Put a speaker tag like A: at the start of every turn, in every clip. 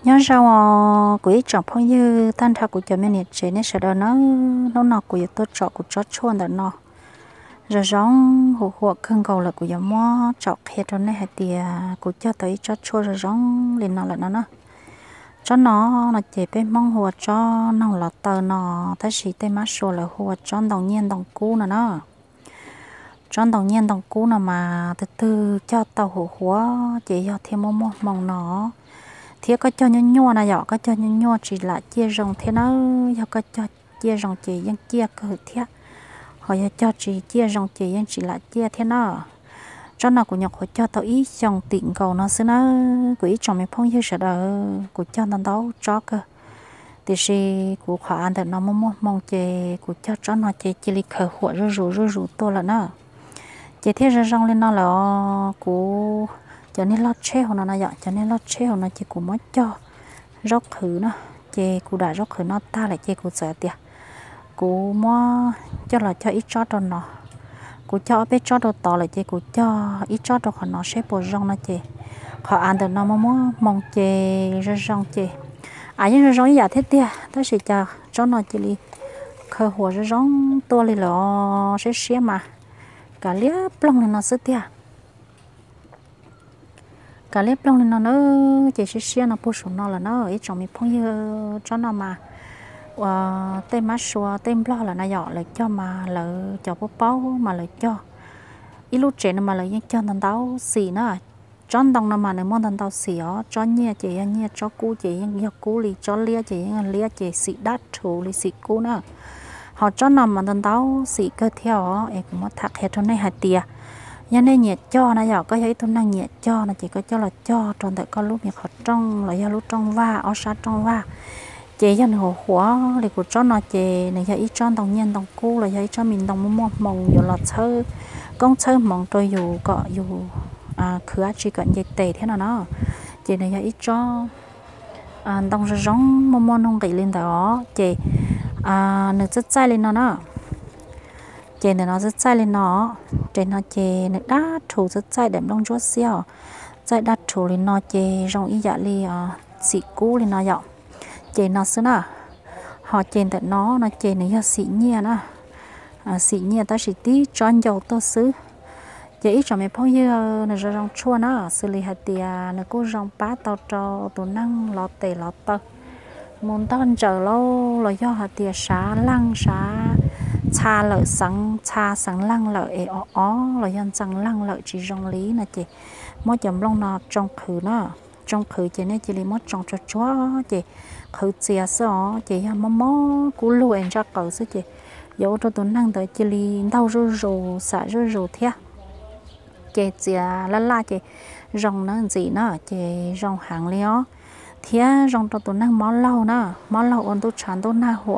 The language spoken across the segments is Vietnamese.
A: nhớ sao quỷ trọng phong như tan thà của cho mình nhiệt chế nên sẽ đó nó nọ của tôi chọn của chó chuồn đó nó rồi giống hồ hồ cưng cầu là của giống mò chọn hết trong này hay tiề của cho tới chó chua rồi giống lên nó là nó cho nó là chế bên mong hồ cho nó là tờ nó thấy gì tên mắt số là hồ cho đồng nhiên đồng cú nó cho đồng nhiên đồng cú nào mà từ từ cho tàu hồ hồ chỉ cho thêm một mong nó thế có cho nhân nhua này có cho nhân nhua chỉ là chia rồng thế nó có cho chia rồng chỉ dân chia cơ thế họ cho chỉ chia rồng chỉ dân chỉ là chia thế nó cho nó của nhọc họ cho tao ý dòng tiện cầu nó xứ nó quỹ trong mấy phong như sợ đỡ của cho nó đấu cho cơ thì si của họ ăn được nó mong chè của cho nó chè chỉ lịch khởi hội rủ tôi là nó chè thế ra rong lên nó là của cho nên lót treo nó vậy cho nên lót treo nó chỉ của mất cho róc khử nó chè của đã róc khử nó ta lại chè của sợ tiệt của mua cho là cho ít chót cho nó của cho bé chót đồ to lại chè của cho ít chót đồ họ nó sẽ bổ rong nó chè họ ăn được nó mong chè ra rong chè nhưng ra rong giả thế tiệt đó sẽ cho nó chỉ li khởiหัวra rong to li lọ sẽ mà cả liếp plong này nó sẽ tiệt cả liếp plong lên nó chỉ xia nó bổ sung nó là nó ở trong mình phong như cho nó mà tên má xua tên lo là nó dọ lại cho mà lại cho bố báo mà lại cho ít lúc trẻ mà lại cho thằng tao xì nó cho đồng nó mà này món thằng tao xì ó cho nhẹ chị nhẹ cho cú chị nhẹ cú li cho lia chị xì đắt thủ li xì cú nữa họ cho nằm mà thằng tao xì cơ theo em cũng mất thạc hết trong này hạt tiề nhà nên nhiệt cho nó giờ có thấy tôi năng nhiệt cho nó chỉ có cho là cho tròn tại con lúc nhiệt họ trong là do lúc trong va ở sát trong va chế dân hồ hóa thì của cho nó chế này giờ ít cho đồng nhiên đồng cô là giờ cho mình đồng mong dù là thơ con thơ mong tôi dù có dù khứa chỉ cần dây tề thế nào nó chế này giờ ít cho đồng ra giống mong nông cái lên đó chế nước rất cay lên nó chế này nó rất cay lên nó trên nó chế nước đá thủ rất cay đệm đông chúa xeo cay đá thủ lên nó chế rong ý dạ li xị cú lên nó dọ chế nó xứ nào họ chế tại nó chế này là xị nhia nè xị nhia ta chỉ tí tròn dầu tơ xứ chế ít cho mấy phong như này rong chua nó xử lý hạt tiề này cô rong bá tao cho tụ năng lọt tề lọt tơ muốn tao chờ lâu là do hạt tiề xá lăng xá cha lợi sáng lăng lợi là dân sáng lăng lợi chỉ rong lý nè chị mỗi chấm lông nó trong khử nó trong khử chị này chị đi mất trong cho chúa chị khử chia sẻ chị mó cú lùi ra cỡ chứ chị dẫu cho tôi năng tới chị đi đau rù xả rù thế chị chia la chị rong nó gì nó chị rong hàng lió thế rong cho tôi năng mó lâu ôn tôi chán tôi na hộ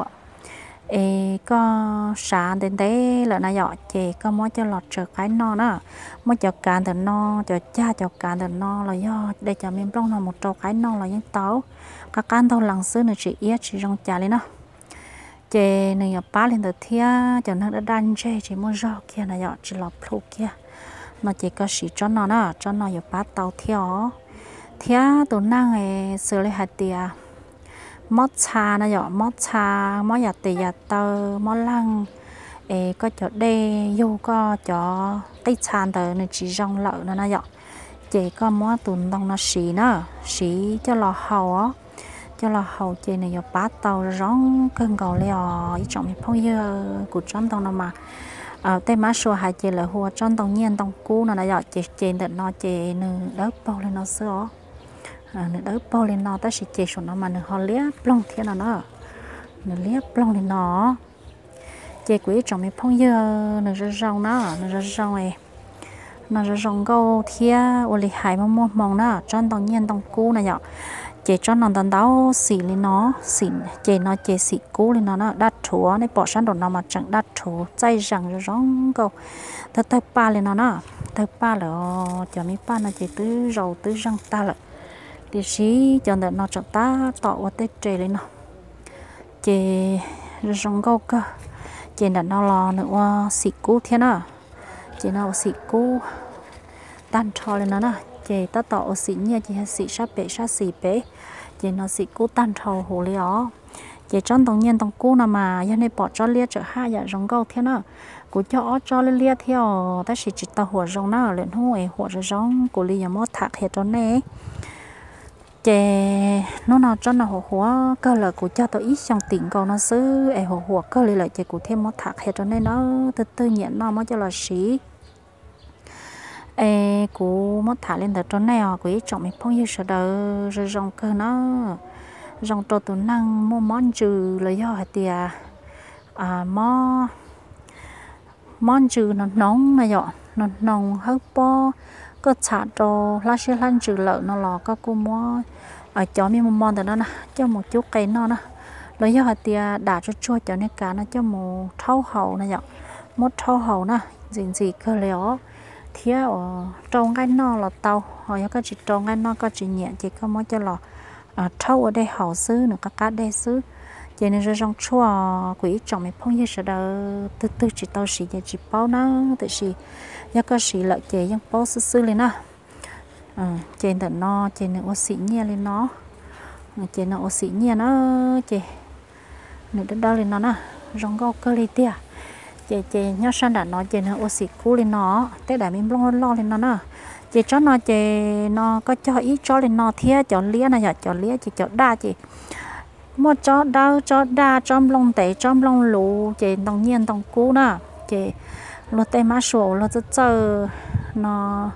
A: có sáng đến đấy là nó dọ chị có mỗi cho lọt trở cái no đó mỗi cho cán từ no cho cha cho cán từ no là do đây cho mình plong là một trâu cái no là những táo các can tao lằng xưa nữa chị yết chị rong trà lên nó chị này nhập bá lên từ thia cho nó đã đan chê chị mua rau kia là dọ chị lọt plu kia nó chỉ có xí cho nó nhập bá tàu theo thia tụi năng này sửa lại hạt tiề mót cha nó dọ mót cha mót giặt tì giặt tơ mót lăng có chỗ đê vô có chỗ cái chàn tờ này chỉ rong lợn nó dọ chỉ có mót tụn đông nó xí cho lò hầu á cho lò hầu chị này dọ bát tàu rong cơn cầu leo ý trọng phong dơ của trong đông nó mà tên má xua hai chị là hùa trong đông nhiên đông cú nó dọ chị trên tận nó chị nửa đớp bao lên nó sữa nửa đỡ bao lên nó ta sẽ chế số nó mà nửa họ liếc plong thế nào nó nửa liếc plong lên nó chế quỷ trong mấy phong dơ nửa rong này nửa rong câu thia ô lì hải mong nó trong đồng nhiên đồng cú này nhở chế cho nó tận đáo xì lên nó xì chế nó chế xì cú lên nó đắt chúa này bỏ sang đồ nó mà chẳng đắt chúa chay rằng rong câu tới ba lên nó tới ba là cho mấy ba nó chế tứ rau tứ răng ta lại thì xí cho nó cho ta tọt qua tết trời lên nó chè rong câu cơ chè nó lò nữa xịt cú thế nào chè nó xịt cú tan trò lên nó chè ta tọt xịt nha chè xịt sát bể xì bể chị nó xịt cú tan thầu hồ li ó chị trong tổng nhiên tổng cú nào mà giờ này bỏ cho lia chở hai giờ rong câu thế nào cú cho lia theo ta chỉ taoหัวrong nào lên hôiหัวrong cú li giờ mót thạc hết cho nè chị nó cho nóหัวcơ là cú cho tao ít trong tỉnh câu nó xứหัวcơ lại chị cú thêm mót thạc hết cho nên nó từ nhẹ nó mót cho là xí cú mót thả lên từ chỗ này cú ít chọn mình phong như sợ đời rồi rong cơ nó rong trâu tụ năng mua món trừ là do thì món trừ nó nóng mà dọ nó nóng hơi po có chả trâu lá xe lăn trừ lợn nó lò có cô mua ở chỗ mi món từ đó nè cho một chút cây nó nè là do thì đã cho chua cho nên cả nó cho một thau hậu này dọ một thau hậu nè gì cơ léo thế trâu ngay nó là tàu họ có chỉ trâu ngay nó có chỉ nhẹ chỉ có mỗi cho lò thâu ở đây hậu xứ nữa các cá đây xứ cho nên trong chua quỷ chồng mình phong như sợ đời từ chỉ tao xì chỉ bao nó tự xì do có xì lợi chế dân bao xứ lên á trên tận nó trên nữa xì nhẹ lên nó trên nó xì nhẹ nó chế nữa đó lên nó nè trong gạo cơ li tia chế nhớ sang đã nó trên nó xì cú lên nó thế để mình lo lên nó nè chị cho nó chị nó có cho ít cho lên nó thia cho lia này cho lia chị cho đa chị một cho đa trong lông tệ trong lông lũ chị đồng nhiên đồng cú nè chị lo tay má sổ lo chờ nó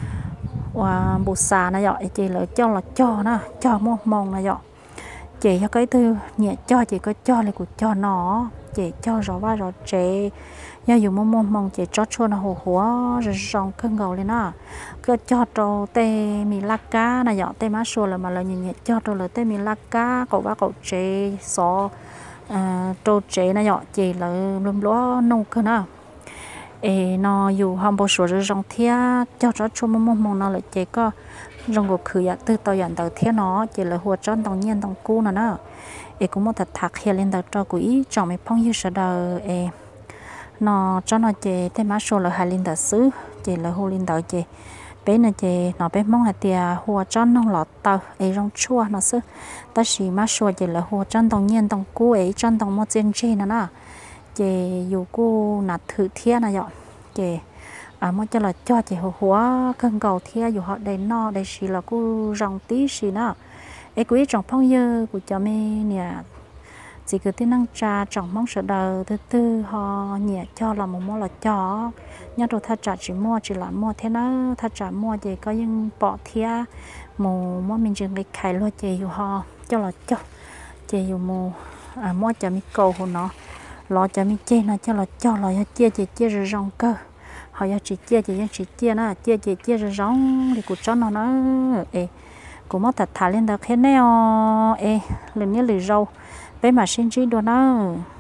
A: và bột xà này vậy chị lại cho nè cho một mông này vậy chị cho cái thứ nhẹ cho chị có cho lại của cho nó chị cho rõ vai rõ trẻ do dùng mong chị cho chua nó hồ rồi rong cân gầu lên á cứ cho trâu tê mì lá cá này dọ tê má xua là mà là nhẹ cho trâu là tê mì lá cá cậu ba cậu trẻ xó trâu trẻ này dọ chị là lùm lúa nông cơ nào nó dù không bao số rồi rong thia cho chua mong nó là chị có rong gục khử ya từ tàu dàn tàu thia nó chị là hồ tròn tàu nhiên tàu cũ nó cũng một thật thạc hiện lên tàu cho quỹ chọn mấy phong như sợ đời nó cho nó chế thế má số là hai linh đạo sứ chế là hồ linh đạo chế bé này chế nó bé mong là tia hồ cho nó lọt tàu ấy rong chua nó sứ ta chỉ má số chế là hồ cho đồng nhiên đồng cú ấy cho đồng một trên trên nó chế dù cô nạt thử thiên này dọn chế một cho là cho chế hồ cân cầu thiên dù họ đầy no đầy chỉ là cô rong tí xí nó ấy quý trong phong như của cho mình nè chỉ cứ tiếng năng trà trọng mong sợ đời từ họ nhẹ cho là một món là cho nhớ đồ thà trả chỉ là mua thế nó thà trả mua thì có những bỏ thia một món mình chừng cái khai lo chỉ họ cho là cho chỉ dùng một mua cho mình cầu của nó lo cho mình chê nó cho là chia rồi rong cơ họ chỉ chia nó chia rồi rong thì của cho nó cũng mất thật thà lên được thế nào lên nhớ lì rau bé mà xin chỉ đồ nó